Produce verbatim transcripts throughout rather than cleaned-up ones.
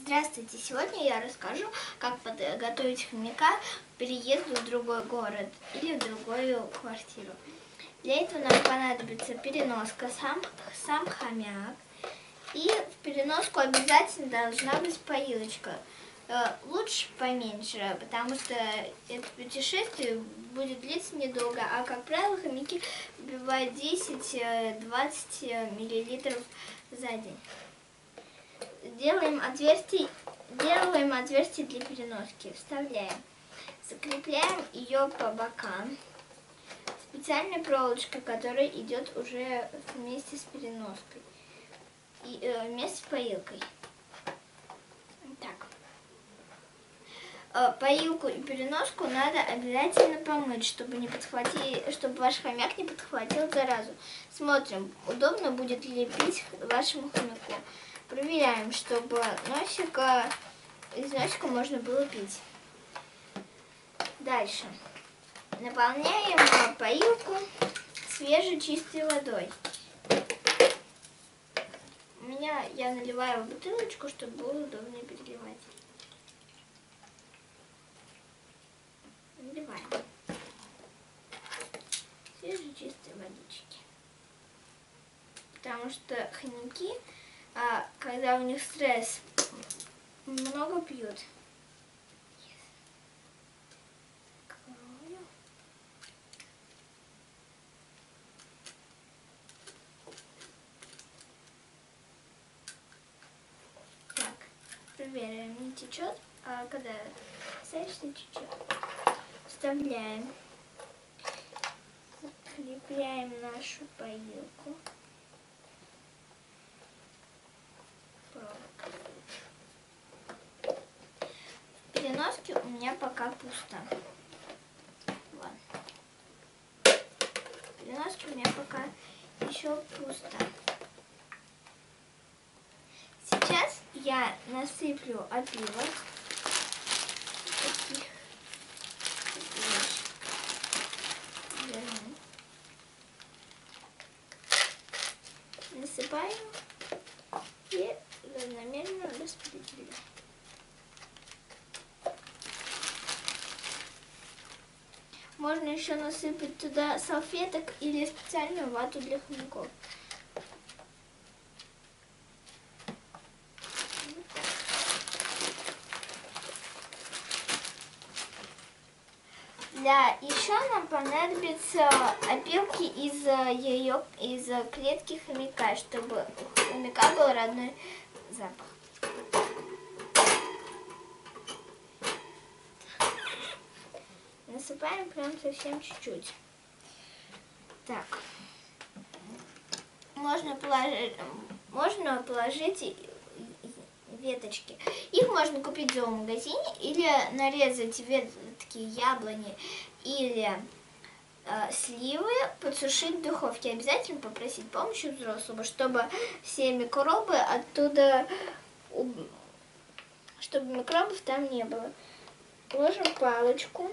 Здравствуйте! Сегодня я расскажу, как подготовить хомяка к переезду в другой город или в другую квартиру. Для этого нам понадобится переноска, сам, сам хомяк. И в переноску обязательно должна быть поилочка. Лучше поменьше, потому что это путешествие будет длиться недолго, а, как правило, хомяки выпивают десять-двадцать миллилитров за день. Делаем отверстие, делаем отверстие для переноски, вставляем, закрепляем ее по бокам. Специальная проволочка, которая идет уже вместе с переноской и э, вместе с поилкой. Так. Э, поилку и переноску надо обязательно помыть, чтобы не подхватить, чтобы ваш хомяк не подхватил заразу. Смотрим, удобно будет ли пить вашему хомяку. Проверяем, чтобы носика, из носика можно было пить. Дальше. Наполняем поилку свежей чистой водой. У меня я наливаю в бутылочку, чтобы было удобнее переливать. Наливаем свежей чистой водички. Потому что хомяки, а когда у них стресс, много пьют. Так, проверяем, не течет, а когда садишься, течет. Вставляем, закрепляем нашу поилку. В переноске у меня пока пусто. Вот. В переноске у меня пока еще пусто. Сейчас я насыплю опилок. Таких. Насыпаю и равномерно распределяю. Можно еще насыпать туда салфеток или специальную вату для хомяков. Для еще нам понадобятся опилки из яек, из клетки хомяка, чтобы у хомяка был родной запах. Насыпаем прям совсем чуть-чуть. Так. Можно положить, можно положить веточки. Их можно купить в зоомагазине или нарезать ветки яблони или э, сливы, подсушить в духовке. Обязательно попросить помощи взрослого, чтобы все микробы оттуда, чтобы микробов там не было. Ложим палочку.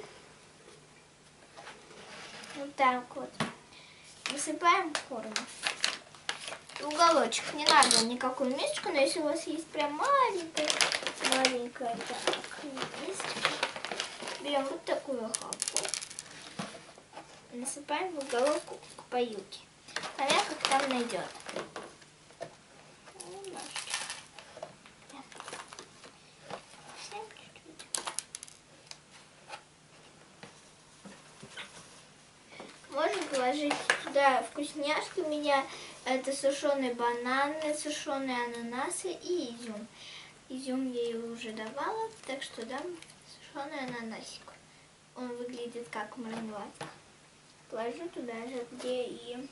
Вот так вот. Высыпаем корм. Уголочек. Не надо никакую мисочку, но если у вас есть прям маленькая, маленькая так, мисочка, берем вот такую охапку, насыпаем в уголок к поилке. Хомяк как там найдет. Можно положить туда вкусняшки. У меня это сушеные бананы, сушеные ананасы и изюм. Изюм я его уже давала, так что дам сушеный ананасик. Он выглядит как мармелад. Положу туда же, где и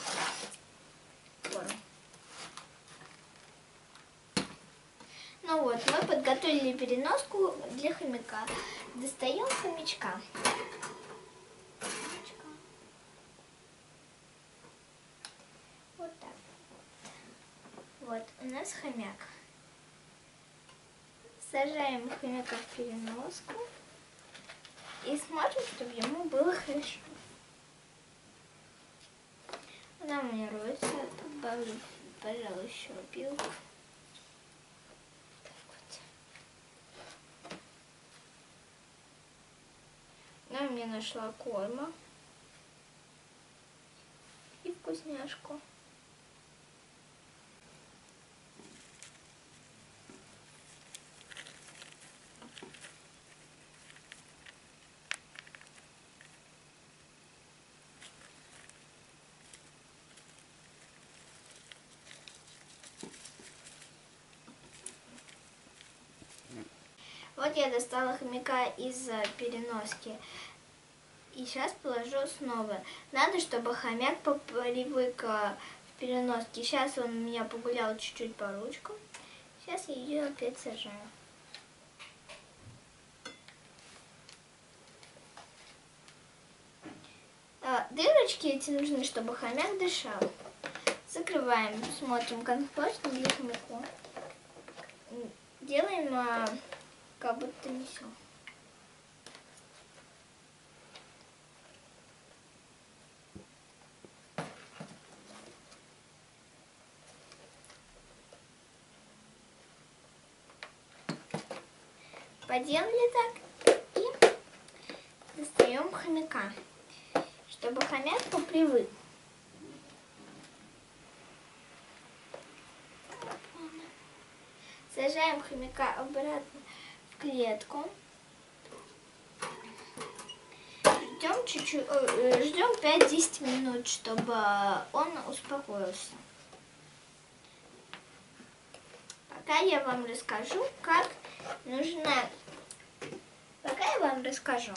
корм. Ну вот, мы подготовили переноску для хомяка. Достаем хомячка. Вот у нас хомяк. Сажаем хомяка в переноску и смотрим, чтобы ему было хорошо. Она у меня роется. Добавлю, пожалуй, еще опилку. Так вот. там я нашла корма и вкусняшку. Вот я достала хомяка из переноски. И сейчас положу снова. Надо, чтобы хомяк привык к переноске. Сейчас он у меня погулял чуть-чуть по ручкам. Сейчас я ее опять сажаю. Дырочки эти нужны, чтобы хомяк дышал. Закрываем, смотрим комфортно для хомяка. Делаем, а, как будто несем. Поделали так и достаем хомяка, чтобы хомяк попривык. Сажаем хомяка обратно в клетку. Ждем чуть-чуть, ждем пять-десять минут, чтобы он успокоился. Пока я вам расскажу, как нужно. Пока я вам расскажу,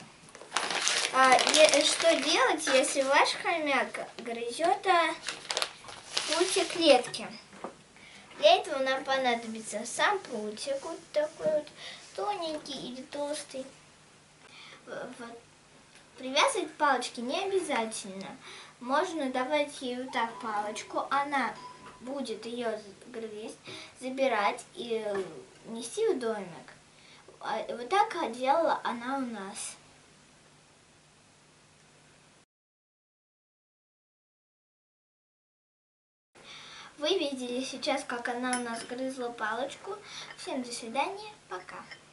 что делать, если ваш хомяк грызет прутья клетки. Для этого нам понадобится сам прутик, вот такой вот тоненький или толстый. Вот. Привязывать палочки не обязательно. Можно давать ей вот так палочку, она будет ее грызть, забирать и нести в домик. Вот так делала она у нас. Вы видели сейчас, как она у нас грызла палочку. Всем до свидания, пока.